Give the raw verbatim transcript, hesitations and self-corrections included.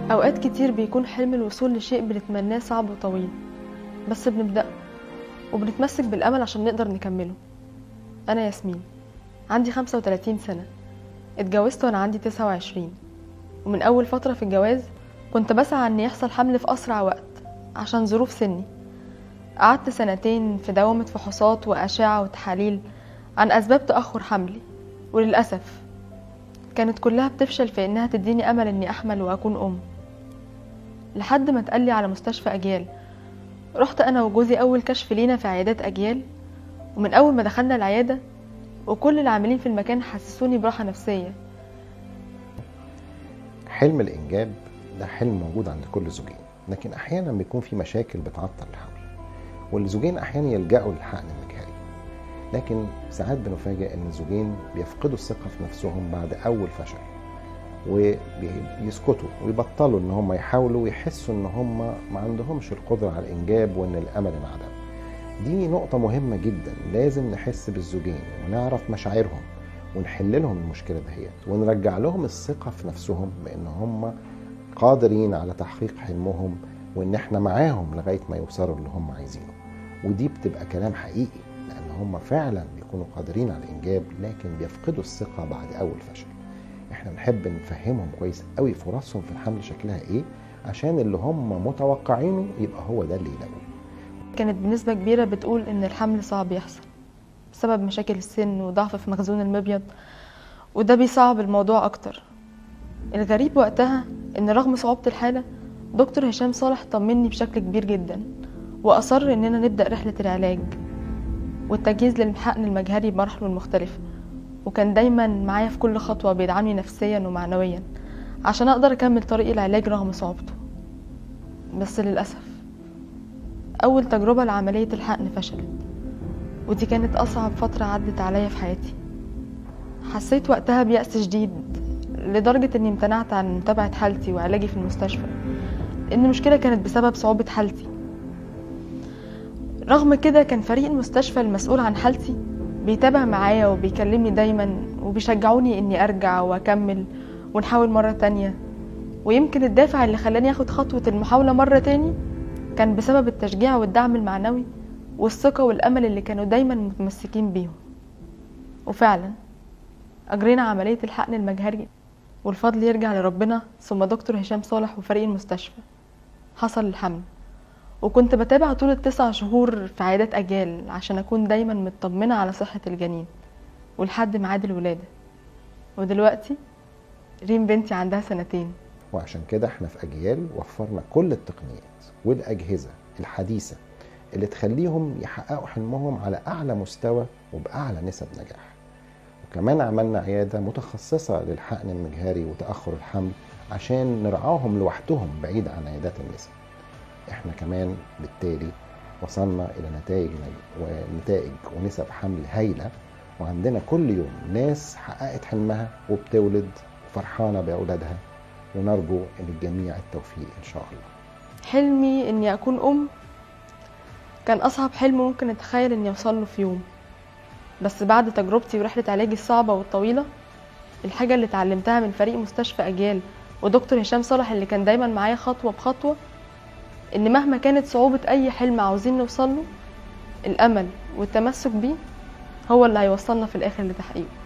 أوقات كتير بيكون حلم الوصول لشيء بنتمناه صعب وطويل، بس بنبدأ وبنتمسك بالأمل عشان نقدر نكمله. أنا ياسمين، عندي خمسة وتلاتين سنة، اتجوزت وأنا عندي تسعة وعشرين، ومن أول فترة في الجواز كنت بسعى أن يحصل حمل في أسرع وقت عشان ظروف سني. قعدت سنتين في دوامة فحوصات وأشعة وتحاليل عن أسباب تأخر حملي، وللأسف كانت كلها بتفشل في إنها تديني أمل إني أحمل وأكون أم. لحد ما اتقالي على مستشفى أجيال. رحت أنا وجوزي أول كشف لينا في عيادات أجيال، ومن أول ما دخلنا العيادة وكل العاملين في المكان حسسوني براحة نفسية. حلم الإنجاب ده حلم موجود عند كل زوجين، لكن أحيانا بيكون في مشاكل بتعطل الحمل، والزوجين أحيانا يلجأوا للحقن المجهري. لكن ساعات بنفاجئ إن الزوجين بيفقدوا الثقة في نفسهم بعد أول فشل، ويسكتوا ويبطلوا إن هم يحاولوا ويحسوا إن هم ما عندهمش القدرة على الإنجاب وإن الأمل انعدم. دي نقطة مهمة جدا، لازم نحس بالزوجين ونعرف مشاعرهم ونحل لهم المشكلة دهيت، ونرجع لهم الثقة في نفسهم بإن هم قادرين على تحقيق حلمهم، وإن احنا معاهم لغاية ما يوصلوا اللي هم عايزينه. ودي بتبقى كلام حقيقي، لأن هم فعلا بيكونوا قادرين على الإنجاب لكن بيفقدوا الثقة بعد أول فشل. احنا نحب نفهمهم كويس قوي فرصهم في الحمل شكلها ايه، عشان اللي هم متوقعينه يبقى هو ده اللي يلاقوه. كانت بنسبة كبيرة بتقول إن الحمل صعب يحصل بسبب مشاكل السن وضعف في مخزون المبيض، وده بيصعب الموضوع أكتر. الغريب وقتها إن رغم صعوبة الحالة دكتور هشام صالح طمني بشكل كبير جدا، وأصر إننا نبدأ رحلة العلاج والتجهيز للحقن المجهري بمراحله المختلفة، وكان دايما معايا في كل خطوة بيدعمني نفسيا ومعنويا عشان أقدر أكمل طريق العلاج رغم صعوبته. بس للأسف أول تجربة لعملية الحقن فشلت، ودي كانت أصعب فترة عدت عليا في حياتي. حسيت وقتها بيأس شديد لدرجة أني امتنعت عن متابعة حالتي وعلاجي في المستشفى، لأن المشكلة كانت بسبب صعوبة حالتي. رغم كده كان فريق المستشفى المسؤول عن حالتي بيتابع معايا وبيكلمني دايما وبيشجعوني أني أرجع وأكمل ونحاول مرة تانية. ويمكن الدافع اللي خلاني أخد خطوة المحاولة مرة تاني كان بسبب التشجيع والدعم المعنوي والثقة والأمل اللي كانوا دايما متمسكين بيهم. وفعلا أجرينا عملية الحقن المجهري، والفضل يرجع لربنا ثم دكتور هشام صالح وفريق المستشفى. حصل الحمل، وكنت بتابع طول التسع شهور في عيادات أجيال عشان أكون دايما مطمنة على صحة الجنين ولحد ميعاد الولادة. ودلوقتي ريم بنتي عندها سنتين. وعشان كده احنا في أجيال وفرنا كل التقنيات والأجهزة الحديثة اللي تخليهم يحققوا حلمهم على أعلى مستوى وبأعلى نسب نجاح. وكمان عملنا عيادة متخصصة للحقن المجهري وتأخر الحمل عشان نرعاهم لوحدهم بعيد عن عيادات النساء. احنا كمان بالتالي وصلنا إلى نتائج ونتائج ونسب حمل هايلة، وعندنا كل يوم ناس حققت حلمها وبتولد فرحانة بأولادها، ونرجو للجميع التوفيق إن شاء الله. حلمي إني أكون أم كان أصعب حلم ممكن أتخيل إني أوصله في يوم، بس بعد تجربتي ورحلة علاجي الصعبة والطويلة، الحاجة اللي اتعلمتها من فريق مستشفى أجيال ودكتور هشام صالح اللي كان دايما معايا خطوة بخطوة، إن مهما كانت صعوبة أي حلم عاوزين نوصله، الأمل والتمسك بيه هو اللي هيوصلنا في الآخر لتحقيقه.